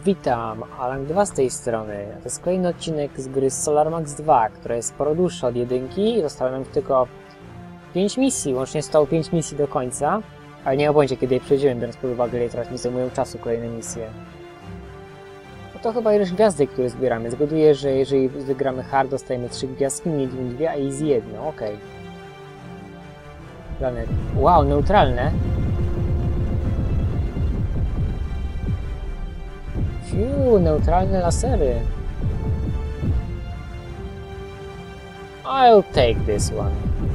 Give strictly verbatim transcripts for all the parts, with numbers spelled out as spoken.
Witam, Alan dwa z tej strony. To jest kolejny odcinek z gry Solar Max dwa, która jest sporo dłuższa od jedynki. Zostało nam tylko pięć misji, łącznie zostało pięć misji do końca. Ale nie obojętnie kiedy je przejdziemy, biorąc pod uwagę, ile teraz mi zajmują czasu kolejne misje. No to chyba ileś gwiazdek, które zbieramy. Zgaduję, że jeżeli wygramy hard, dostajemy trzy gwiazdki, medium dwie, a easy jedno. Okej. Okay. Planet. Wow, neutralne. Fiu, neutralne lasery. I'll take this one.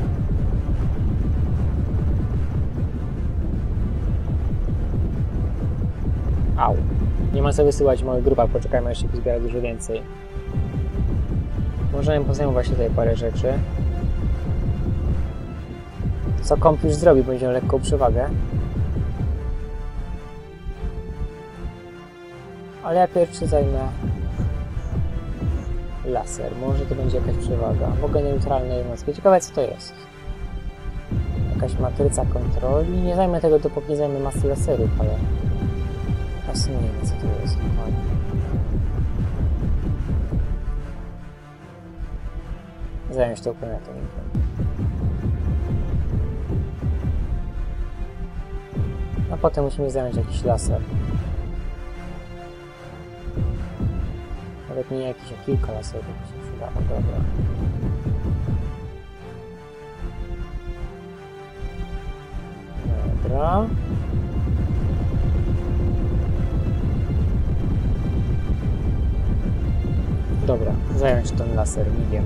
Au. Nie ma co wysyłać w małych grupach, poczekajmy, jeszcze zbiera dużo więcej. Możemy pozajmować się tutaj parę rzeczy. Co komp już zrobi, będzie miał lekką przewagę. Ale ja pierwszy zajmę laser. Może to będzie jakaś przewaga. Mogę neutralne jednostki. Ciekawe co to jest. Jakaś matryca kontroli. Nie zajmę tego, dopóki nie zajmę masy laserów, ale właśnie nie wiem co to jest. Zajmę się tą planetą. A potem musimy zająć jakiś laser. Nawet nie jakiś, a kilka laserów się przydało, dobra. Dobra. Dobra, zająć ten laser, migiem.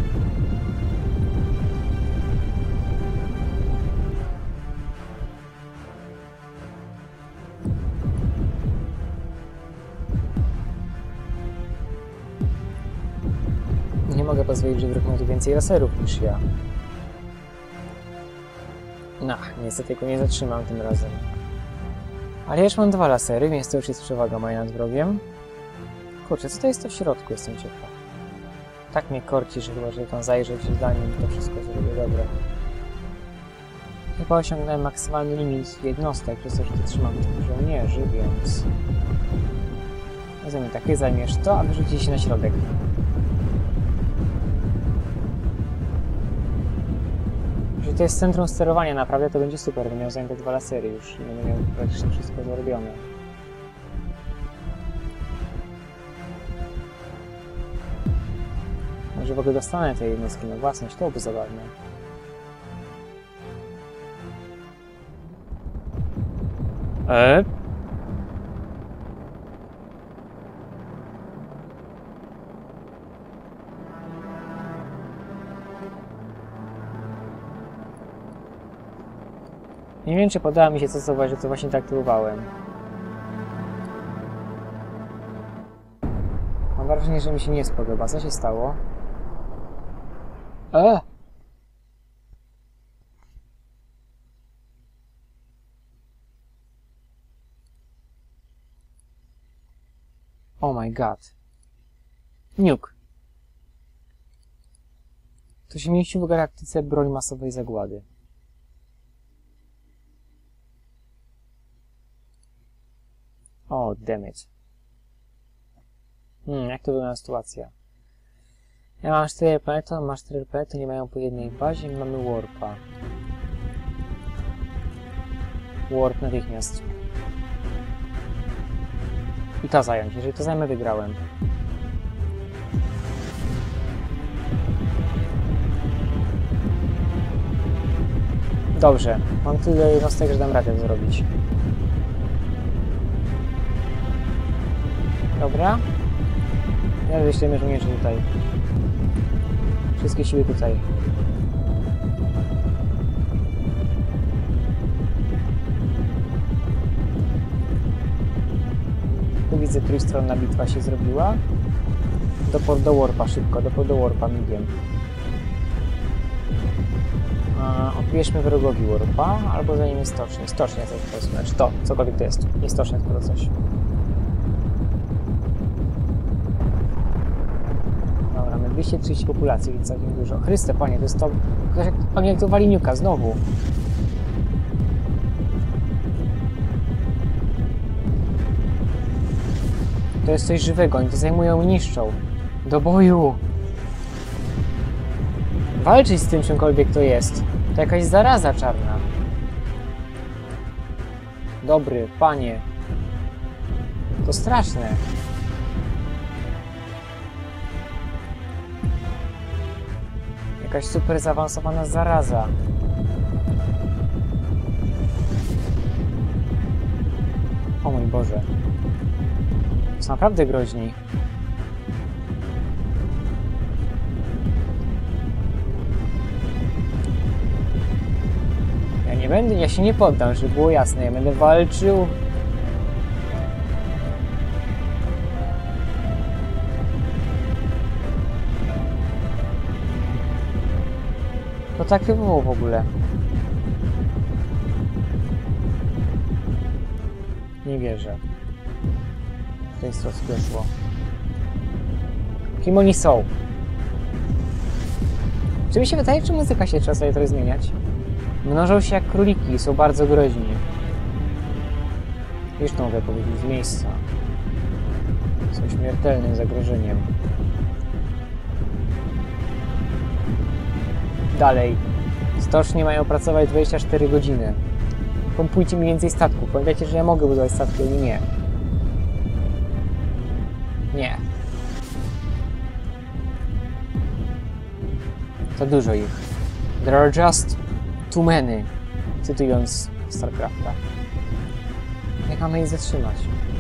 Nie mogę pozwolić, że wróg ma tu więcej laserów niż ja. No, niestety go nie zatrzymam tym razem. Ale ja już mam dwa lasery, więc to już jest przewaga moja nad wrogiem. Kurczę, co to jest to w środku? Jestem ciekaw. Tak mnie korci, że chyba, że tam zajrzeć zanim to wszystko zrobię dobre. Chyba osiągnąłem maksymalny limit jednostek, przez to, że tu trzymam tych żołnierzy, więc... Rozumiem, tak, ty zajmiesz to, a wyrzuci się na środek. Jeżeli to jest centrum sterowania naprawdę, to będzie super, będę miał zajęte dwa lasery już i będę miał praktycznie wszystko zrobione. Może w ogóle dostanę te jednostki na własność, to byłoby zabawne. Eee? Nie wiem, czy podoba mi się to, co właśnie, co właśnie tak aktywowałem. Mam wrażenie, że mi się nie spodoba. Co się stało? Eee! Oh my god. Nuke. To się mieści w galaktyce broń masowej zagłady. O, oh, dammit. Hmm, jak to wygląda sytuacja? Ja mam cztery planety, on ma cztery planety, nie mają po jednej bazie i mamy warpa. Warp natychmiast. I to zająć. Jeżeli to zajmę, wygrałem. Dobrze. Mam tyle jednostek, że dam radę to zrobić. Dobra. Ja wyślemy żołnierzy tutaj. Wszystkie siły tutaj. Tu widzę, trójstronna bitwa się zrobiła. Do, do warpa szybko, do, do warpa migiem. Odbierzmy wrogowi warpa, albo zajmie stocznię. Stocznia to jest, znaczy to, cokolwiek to jest. Nie stocznia, tylko coś. dwieście trzydzieści populacji, więc całkiem dużo. Chryste, panie, to jest to... Panie, jak to wali niuka, znowu. To jest coś żywego, oni to zajmują i niszczą. Do boju! Walczyć z tym czymkolwiek to jest. To jakaś zaraza czarna. Dobry, panie. To straszne. Jakaś super zaawansowana zaraza. O mój Boże. To są naprawdę groźni. Ja nie będę, ja się nie poddam, żeby było jasne. Ja będę walczył. To tak by było w ogóle. Nie wierzę. To jest rozpieszło. Kim oni są? Czy mi się wydaje, czy muzyka się trzeba sobie trochę zmieniać? Mnożą się jak króliki, są bardzo groźni. Już to mogę powiedzieć z miejsca. Są śmiertelnym zagrożeniem. Dalej. Stocznie mają pracować dwadzieścia cztery godziny. Pompujcie mi więcej statków. Pamiętajcie, że ja mogę budować statki, oni nie. Nie. To dużo ich. There are just too many. Cytując StarCrafta. Jak mamy ich zatrzymać?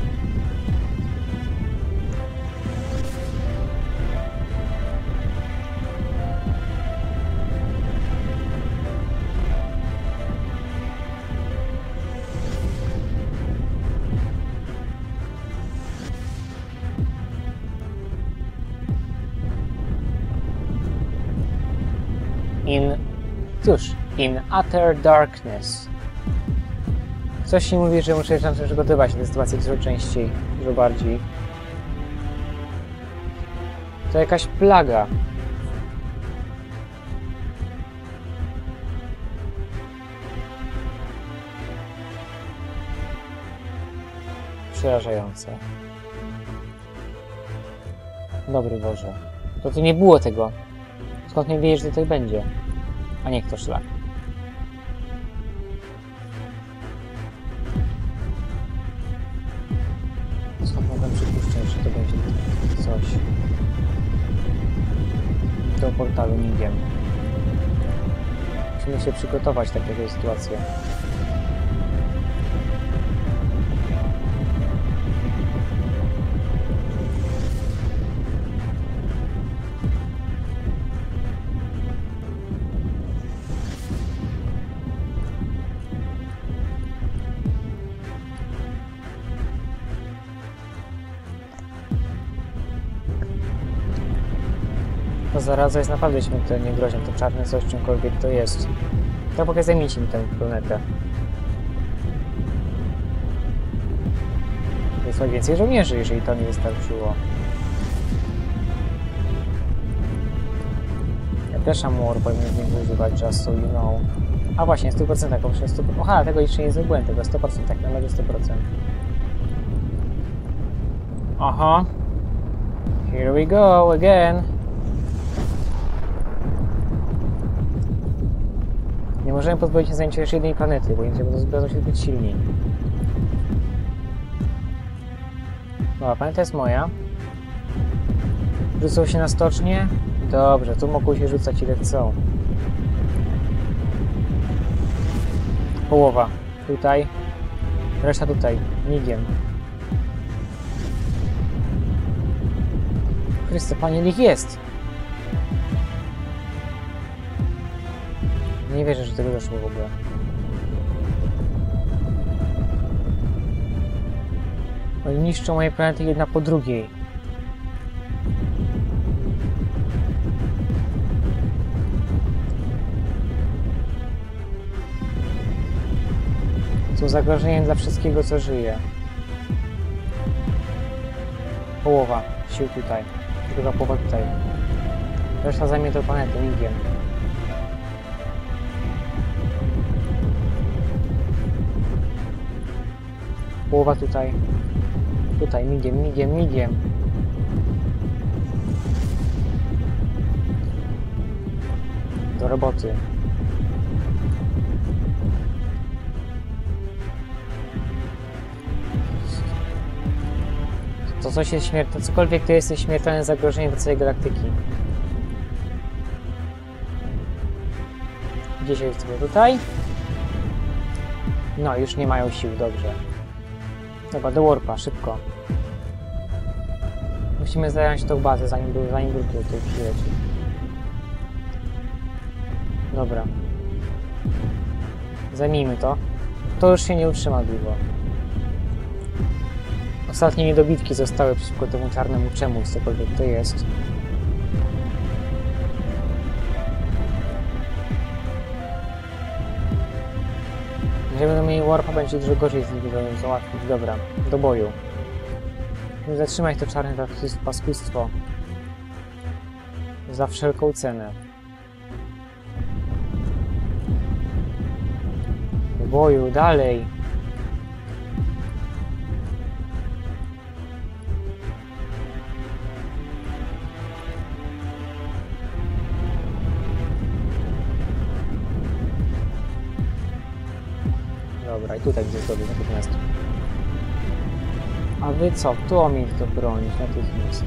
In, cóż, in utter darkness. Coś mi mówi, że muszę zacząć przygotować się do sytuacji dużo częściej, dużo bardziej. To jakaś plaga. Przerażające. Dobry Boże. To tu nie było tego. Skąd nie wiesz, że to będzie? A niech to szlak. Skąd mogłem przypuszczać, że to będzie coś? Do portalu nie wiem. Musimy się przygotować na taką sytuację. To zaraza jest naprawdę śmiertelnie groźna, to czarne coś, czymkolwiek to jest. To pokaż zajmijcie mi tę planetę. Wysłać więcej żołnierzy, jeżeli to nie wystarczyło. Ja też am war powinien z niego używać, just so you know. A właśnie, sto procent, poprzez sto procent. Aha, tego jeszcze nie zrobiłem, tego sto procent, tak na razie sto procent. Aha. Here we go again. Nie możemy pozwolić na zajęcie jeszcze jednej planety, bo inaczej będą się zbyt silni. Dobra, planeta jest moja. Rzucą się na stocznię? Dobrze, tu mogą się rzucać ile chcą. Połowa. Tutaj. Reszta tutaj. Migiem. Chryste, panie, ich jest! Nie wierzę, że tego doszło w ogóle. Oni niszczą moje planety jedna po drugiej. Są zagrożeniem dla wszystkiego, co żyje. Połowa sił tutaj. Druga połowa tutaj. Reszta zajmie tę planetę migiem. Połowa tutaj. Tutaj migiem, migiem, migiem. Do roboty. To coś jest śmiertelne, cokolwiek to jest, jest śmiertelne zagrożenie dla całej galaktyki. Gdzieś jest sobie tutaj. No, już nie mają sił, dobrze. Dobra, do warpa, szybko. Musimy zająć tą bazę, zanim, zanim Groot tutaj przyleci. Dobra. Zajmijmy to. To już się nie utrzyma długo. Ostatnie niedobitki zostały przeciwko temu czarnemu czemu, cokolwiek to jest. Jeżeli będą mieli warpa, będzie dużo gorzej z nimi załatwić. Dobra, do boju. Musimy zatrzymać to czarne paskustwo. Za wszelką cenę. Do boju, dalej. Dobra, i tutaj gdzie zrobię natychmiast. A wy co? Kto mi to bronić natychmiast?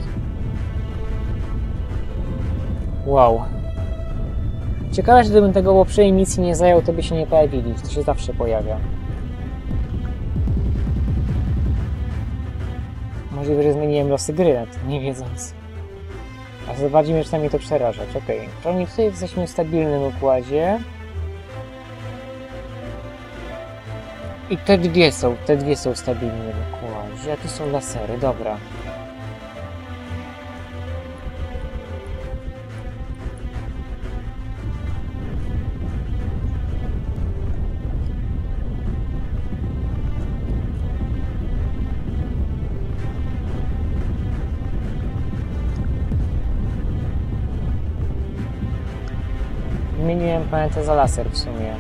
Wow. Ciekawe, że gdybym tego poprzedniej misji nie zajął, to by się nie pojawili. To się zawsze pojawia. Możliwe, że zmieniłem losy gry, nawet nie wiedząc. A zobaczymy, czy tam mnie to przerażać. Okej. Okay. Czyli tutaj jesteśmy w stabilnym układzie. I te dwie są, te dwie są stabilne w układzie, a tu są lasery, dobra. Wymieniłem planetę za laser w sumie.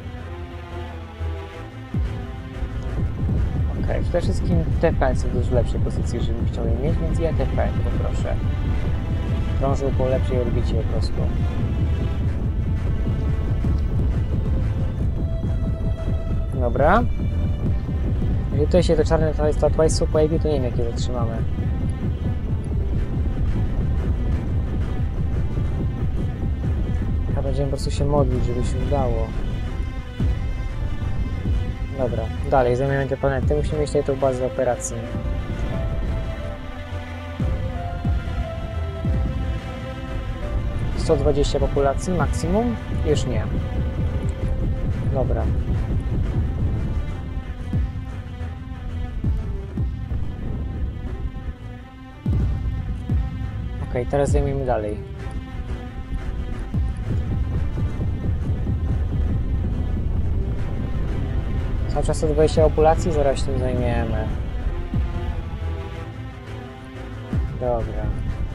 Okej, przede wszystkim T P są w dużo lepszej pozycji, żebym chciał je mieć, więc ja T P, poproszę. Krążył po lepszej orbicie po prostu. Dobra. Jeżeli tutaj się te czarne tatuajstwo pojawi, to nie wiem, jakie zatrzymamy. Chyba będziemy po prostu się modlić, żeby się udało. Dobra, dalej, zajmujemy te planety. Musimy mieć tutaj tą bazę operacji. sto dwadzieścia populacji maksimum? Już nie. Dobra. Ok, teraz zajmiemy dalej. Cały czas sto dwadzieścia populacji, zaraz się tym zajmiemy. Dobra.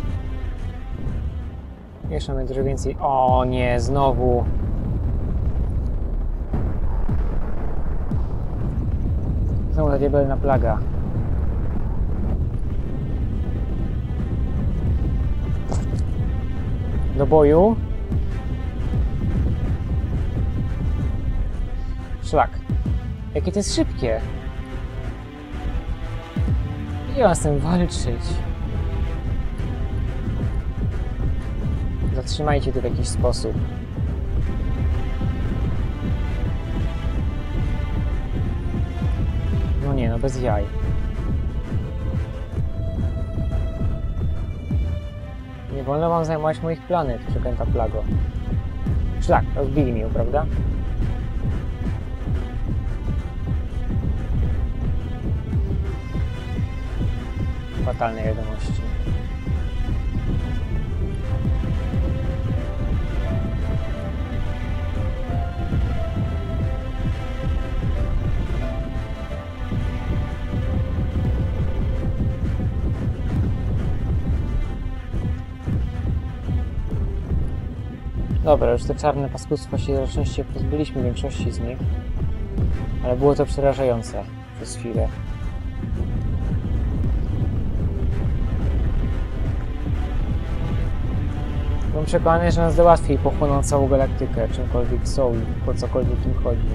Jeszcze mamy dużo więcej. O nie, znowu. Znowu ta diabelna plaga. Do boju. Szlak. Jakie to jest szybkie. Nie mam z tym walczyć. Zatrzymajcie to w jakiś sposób. No nie, no bez jaj. Nie wolno wam zajmować moich planet, przeklęta plago. Szlak, rozbili mi ją, prawda? Fatalne wiadomości. Dobra, już te czarne paskudstwa się na szczęście pozbyliśmy większości z nich, ale było to przerażające przez chwilę. Byłem przekonany, że nas załatwi pochłoną całą galaktykę, czymkolwiek są i po cokolwiek im chodzi.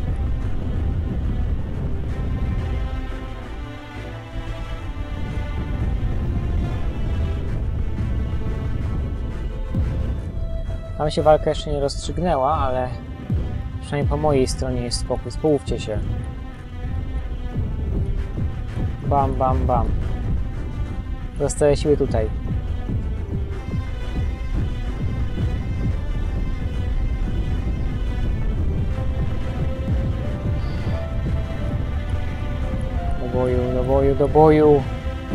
Tam się walka jeszcze nie rozstrzygnęła, ale przynajmniej po mojej stronie jest spokój. Społówcie się. Bam, bam, bam. Dostaję siły tutaj. Do boju, do boju, do boju.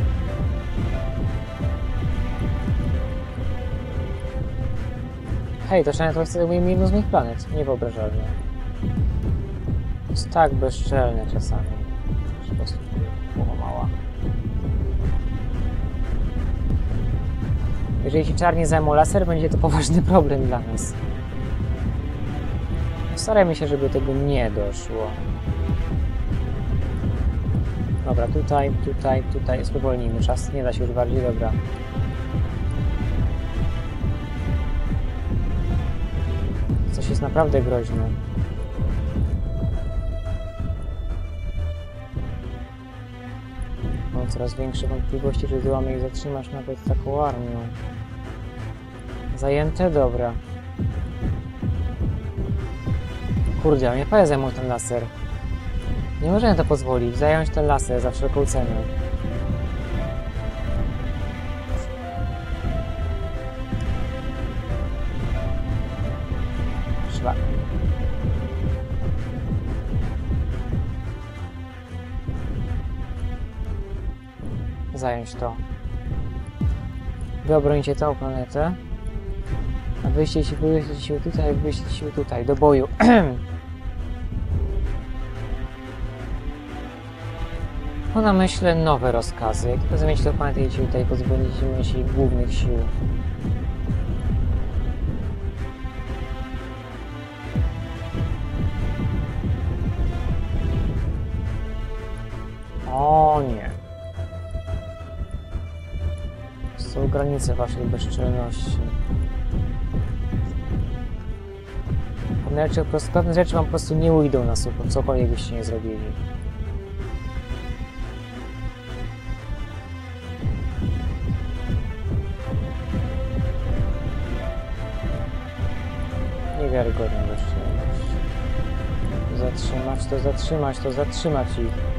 Hej, to przynajmniej to zajmuje jedną z moich planet. Niewyobrażalne. Jest tak bezczelne czasami. Po prostu głowa mała. Jeżeli ci czarni zajmą laser, będzie to poważny problem dla nas. Starajmy się, żeby tego nie doszło. Dobra, tutaj, tutaj, tutaj. Spowolnijmy czas. Nie da się już bardziej. Dobra. Coś jest naprawdę groźne. Mam coraz większe wątpliwości, że zdołamy ich zatrzymać nawet taką armią. Zajęte? Dobra. Kurde, ale nie powiem, zajmą ten laser. Nie możemy to pozwolić. Zająć ten laser za wszelką cenę. Szlak. Zająć to. Wy obronicie całą planetę. A wyjście siły, wyjście siły tutaj, wyjście siły tutaj. Do boju. Mam na myśli nowe rozkazy. Jak tylko zamienić tę planetę i tutaj pozbędziemy się ich głównych sił. O nie. Są granice waszej bezczelności. Pewne rzeczy, pewne rzeczy wam po prostu nie ujdą na sucho, cokolwiek byście nie zrobili. Niewiarygodna bezczelność. Zatrzymać to, zatrzymać to, zatrzymać ich.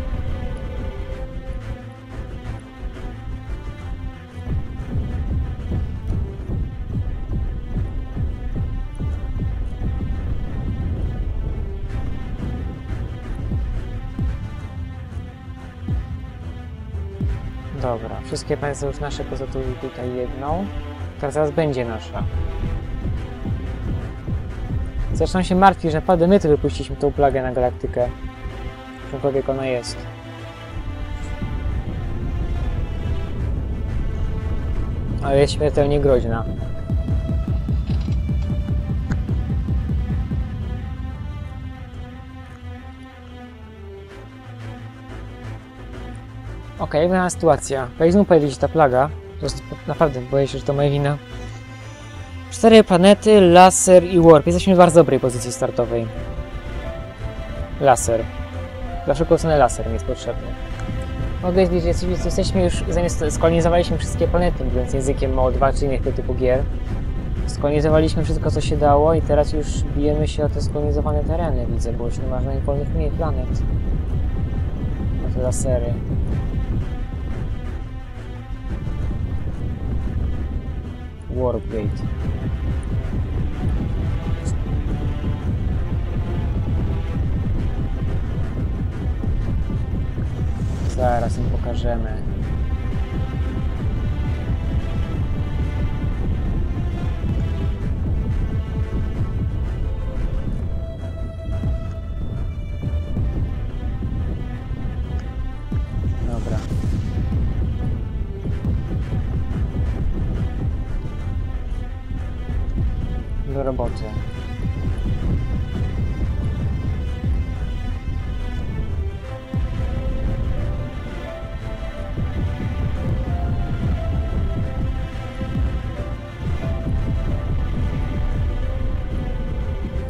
Dobra, wszystkie planety są już nasze, poza tu tutaj jedną, która zaraz będzie nasza. Zresztą się martwi, że naprawdę my tu wypuściliśmy tą plagę na galaktykę. Czymkolwiek ona jest. Ale jest śmiertelnie groźna. Okej, okay, wygląda sytuacja. Jak znów pojawi się ta plaga, to jest, naprawdę boję się, że to moja wina. Cztery planety, laser i warp. Jesteśmy w bardzo dobrej pozycji startowej. Laser. Dla wszelką cenę laser mi jest potrzebny. Mogę powiedzieć, że jesteśmy już, zamiast skolonizowaliśmy wszystkie planety, mówiąc językiem o dwa czy innych typu gier. Skolonizowaliśmy wszystko, co się dało i teraz już bijemy się o te skolonizowane tereny, widzę, bo już nie ma żadnych wolnych mniej planet. Na te lasery. Warpgate. Zaraz im pokażemy. Dobra. Do roboty.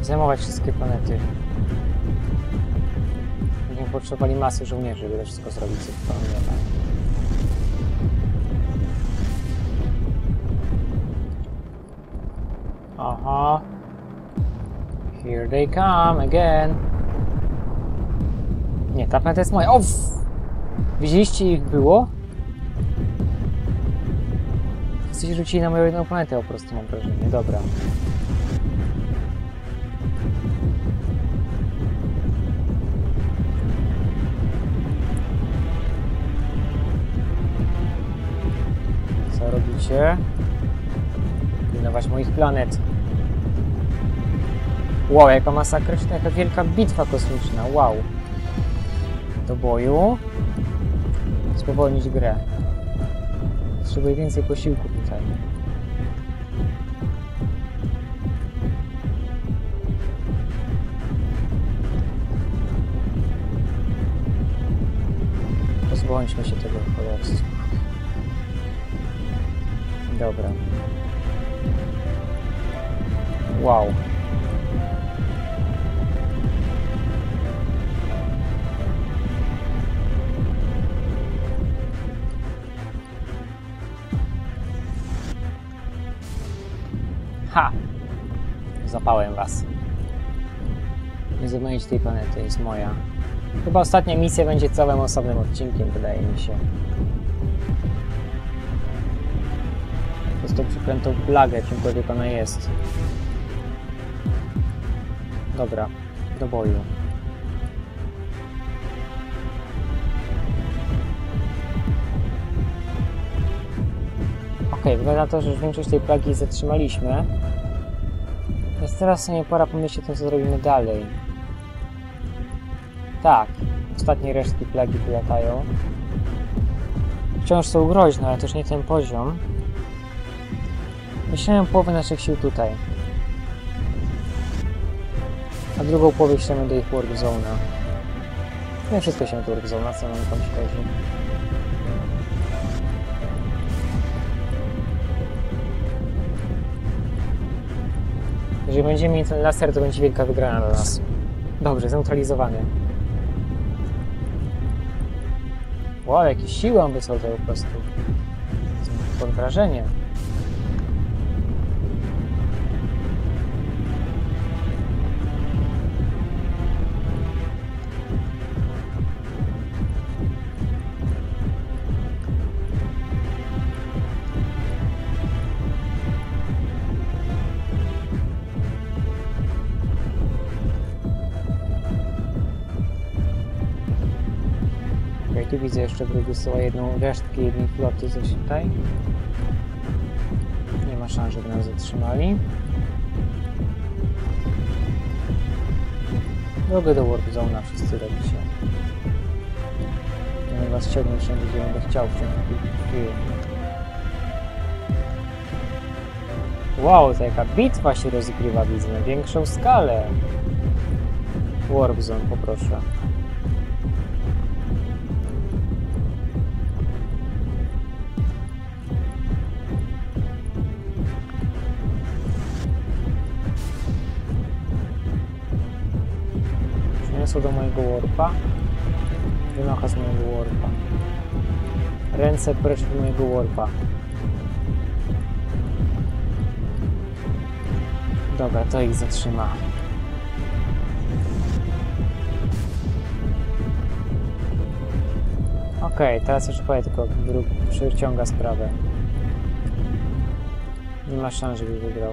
zajmować wszystkie planety. Będziemy potrzebowali masy żołnierzy, żeby to wszystko zrobić, co planujemy. Aha. Here they come again. Nie, ta planeta jest moja. O! Widzieliście, ich było? Wszyscy rzucili na moją jedną planetę po prostu, mam wrażenie. Dobra. Co robicie? Pilnować moich planet. Wow, jaka masakryczna, jaka wielka bitwa kosmiczna. Wow. Do boju. Spowolnić grę. Potrzebuję więcej posiłku tutaj. Pozbądźmy się tego cholerstwa. Dobra. Wow. Ha! Zapałem was. Nie zapomnijcie tej planety, jest moja. Chyba ostatnia misja będzie całym osobnym odcinkiem, wydaje mi się. Przez tą przeklętą plagę, czymkolwiek ona jest. Dobra, do boju. Okej, wygląda na to, że już większość tej plagi zatrzymaliśmy. Więc teraz sobie pora pomyśleć o tym, co zrobimy dalej. Tak, ostatnie resztki plagi tu latają. Wciąż są groźne, ale też nie ten poziom. Wyślemy połowę naszych sił tutaj. A drugą połowę wyślemy do ich Warp Zone'a. Nie wszystko się do Warp Zone'a, co nam tam szkodzi. Jeżeli będziemy mieli ten laser, to będzie wielka wygrana dla nas. Dobrze, zneutralizowany. Wow, jakie siły on wysłał to po prostu. Pod wrażeniem. Tu widzę jeszcze, że wysyła jedną resztkę jednej floty coś tutaj. Nie ma szans, żeby nas zatrzymali. Drogę do Warp Zone'a wszyscy robicie. Ja bym was ciągnąć wszędzie, gdzie będę chciał w ciągu chwili. Wow, to jaka bitwa się rozgrywa, widzę, na większą skalę. Warp Zone, poproszę. Przeniosło do mojego warpa. Wynocha z mojego warpa. Ręce precz od mojego warpa. Dobra, to ich zatrzyma. Okej, okay, teraz już powiem, tylko przyciąga sprawę. Nie ma szans, żeby wygrał.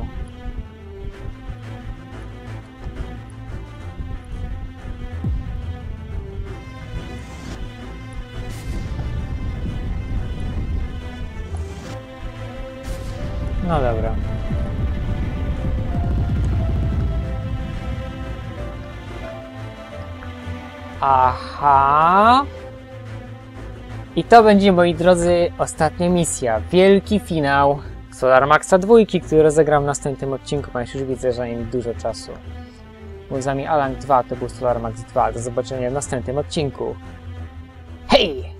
No dobra. Aha. I to będzie, moi drodzy, ostatnia misja. Wielki finał Solar Maxa dwa, który rozegram w następnym odcinku, ponieważ już widzę, że nie mi dużo czasu. Był z nami Alan dwa, to był Solar Max dwa. Do zobaczenia w następnym odcinku. Hej!